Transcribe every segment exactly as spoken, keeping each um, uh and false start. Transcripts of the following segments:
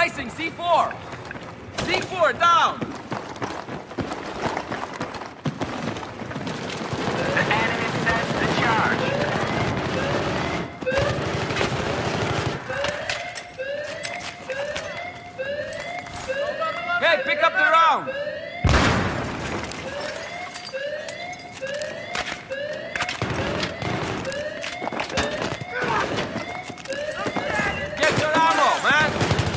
Placing C four. C four down. The enemy sends the charge. Hey, pick up the round. Get your ammo, man.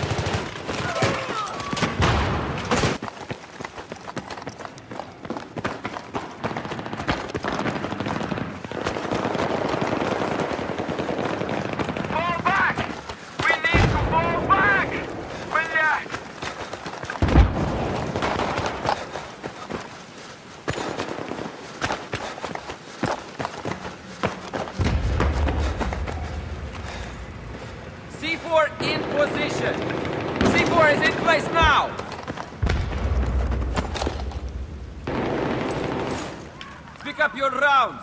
Fall back! We need to fall back! Will ya? C four in position. C four is in place now. Pick up your rounds.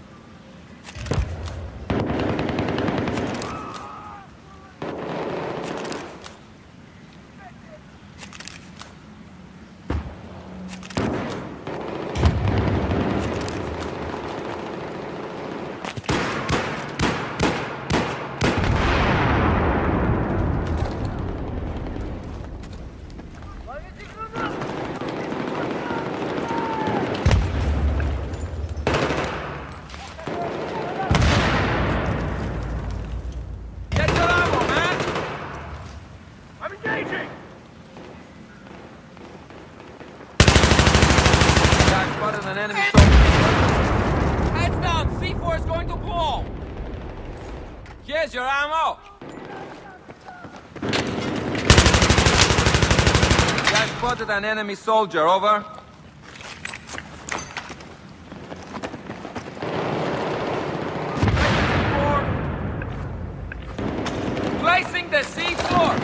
Get your ammo, man. I'm engaging! Guys spotted an enemy soldier. Heads down. C four is going to blow. Here's your ammo. Guys spotted an enemy soldier. Over. Placing the C four.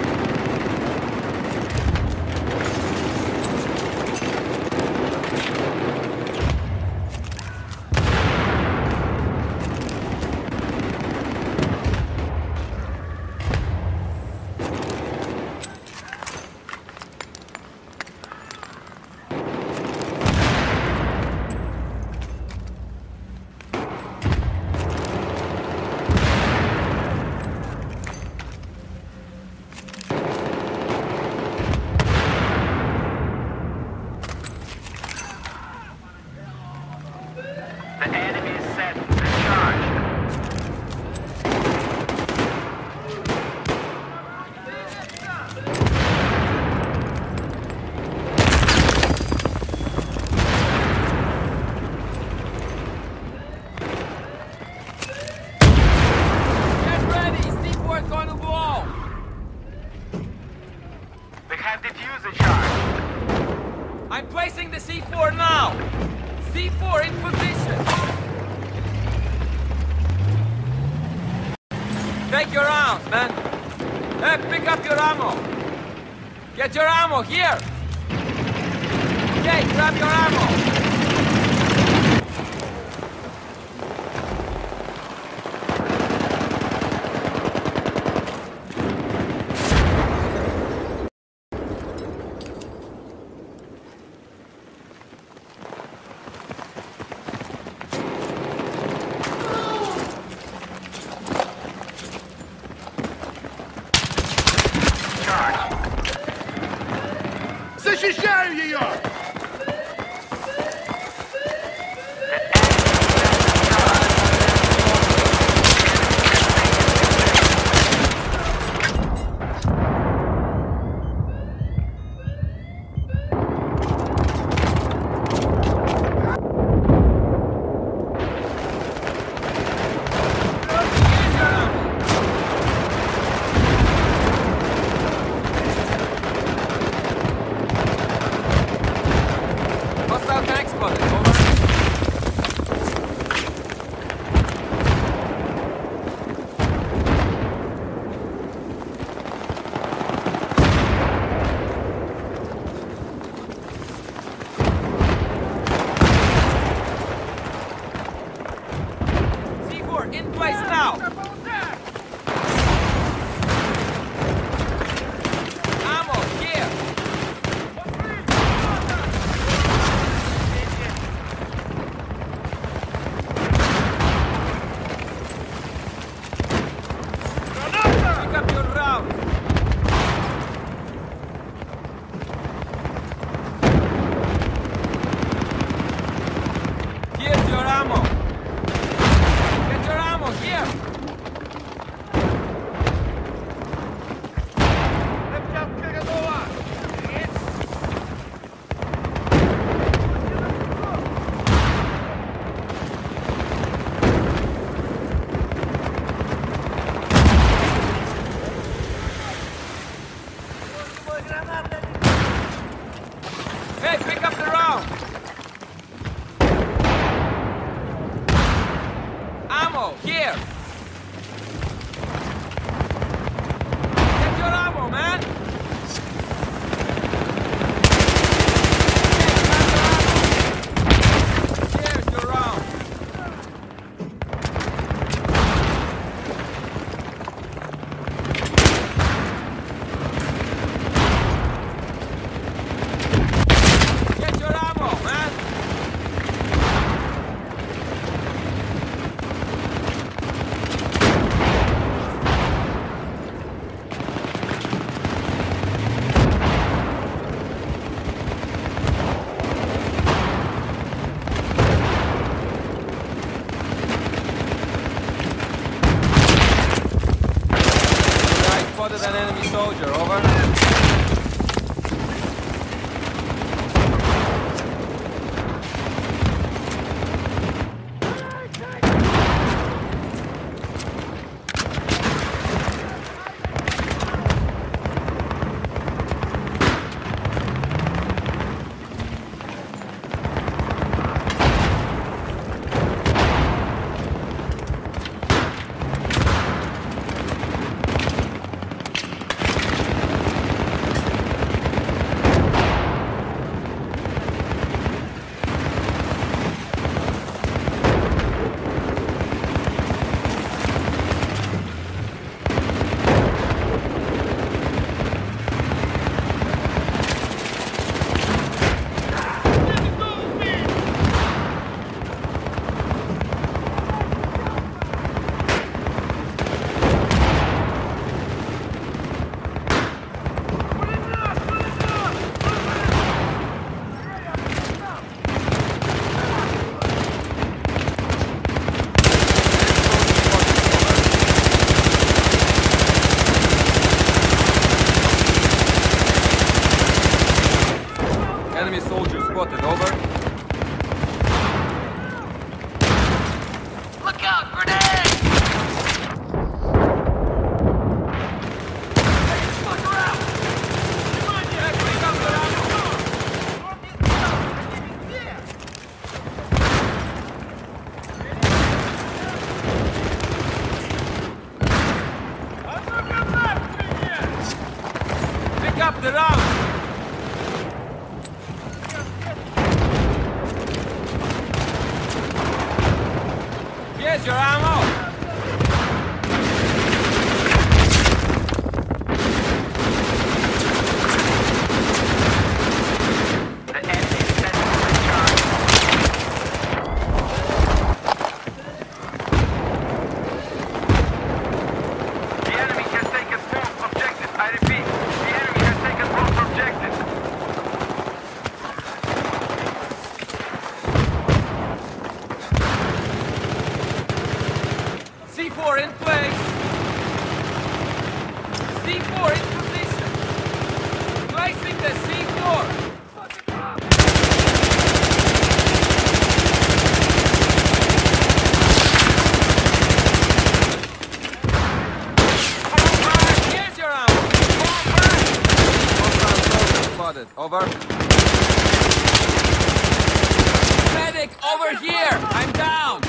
The enemy set the charge. Get ready. C four is going to blow. We have defused the charge. I'm placing the C four now. C four in position. Take your rounds, man. Hey, pick up your ammo. Get your ammo here. Okay, grab your ammo. Защищаю ее! Hey, pick up the round! Ammo, here! Get your ammo, man! Here's your round! Get your ammo, man! Spotted an enemy soldier, over. Enemy soldier spotted, over. Look out, grenade! Fuck around! Hey, pick up the ammo! Pick up the round! Here's your ammo! The enemy is set to recharge. The enemy has taken both objectives. I repeat, the enemy has taken both objectives. C four in place! C four in position! Placing the C four! Here's your ammo! Spotted, over. Medic, over here! I'm down!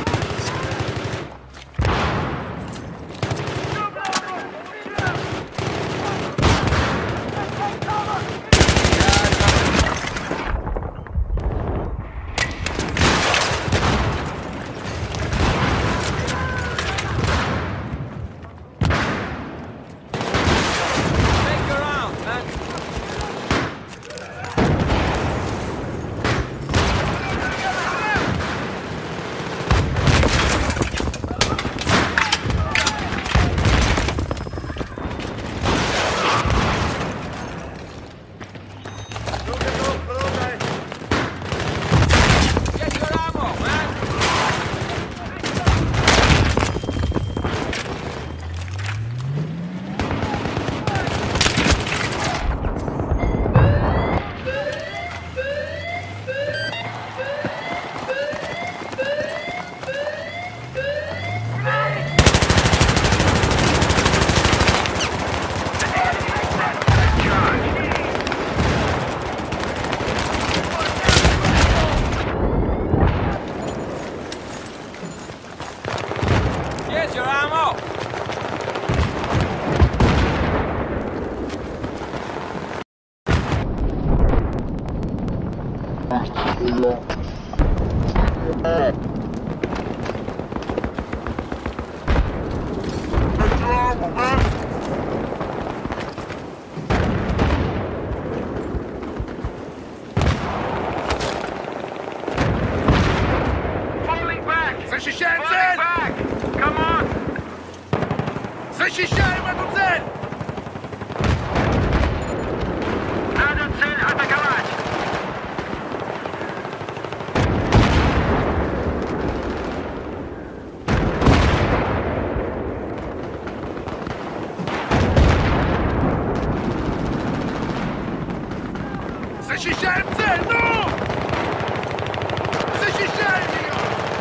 Falling back! Защищаем Falling цель! back! Come on! Защищаем эту цель! Надо цель атаковать! Защищаем цель! Ну! Защищаем ее!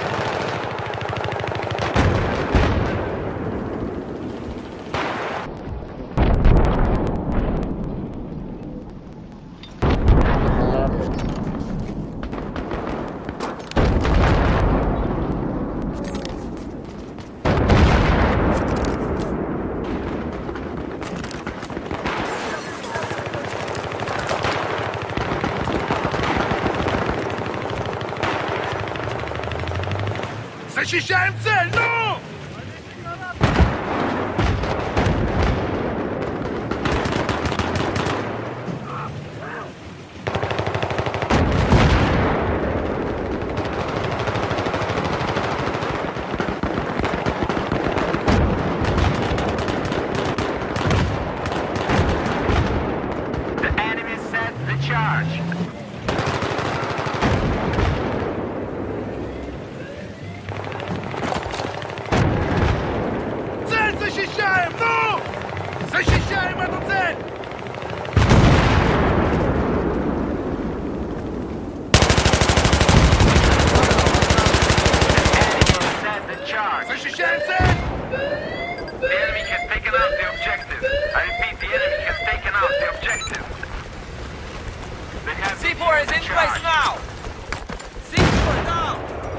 Защищаем цель! Ну! The enemy set the charge. Цель защищаем! Ну! Защищаем эту цель! Enemy set the charge. Защищаем цель! The enemy has taken out the objective. I repeat, the enemy has taken out the objective. They have C four is in place now! C four down!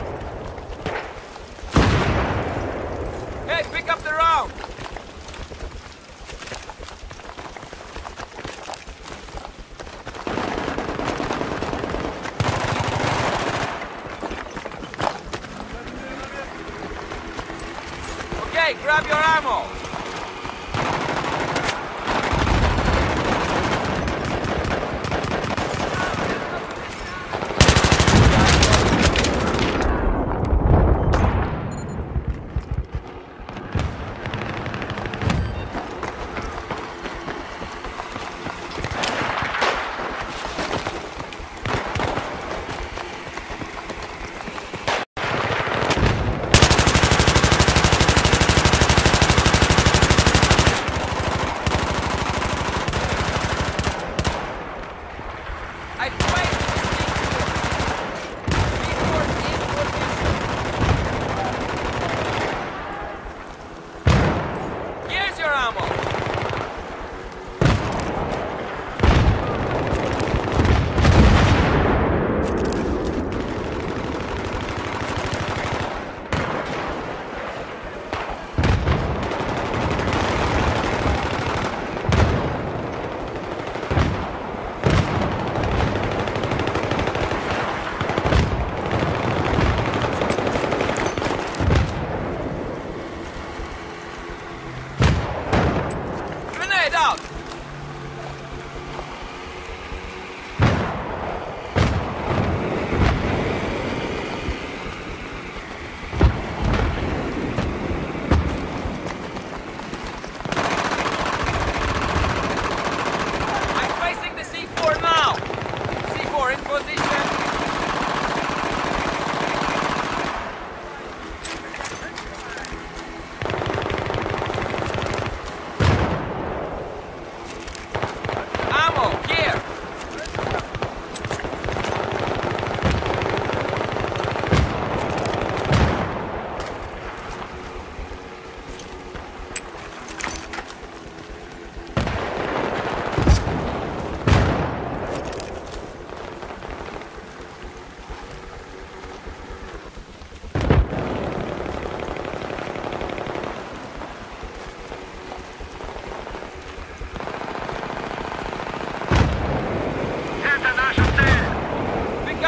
Hey, pick up the round! Okay, grab your ammo!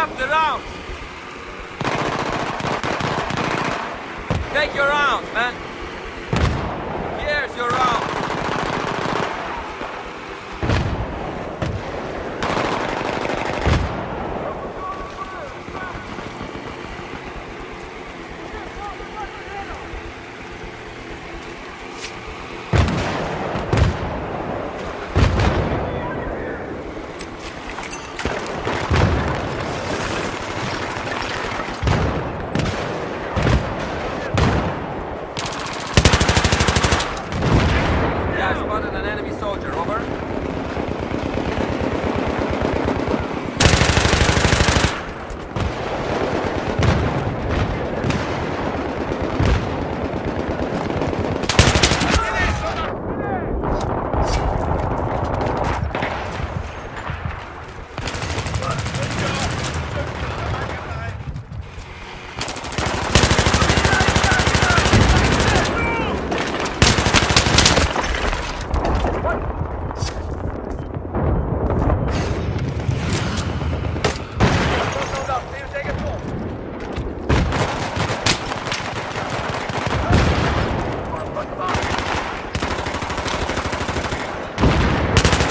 have the rounds. Take your rounds, man. Here's your rounds.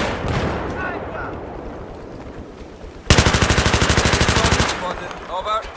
Over.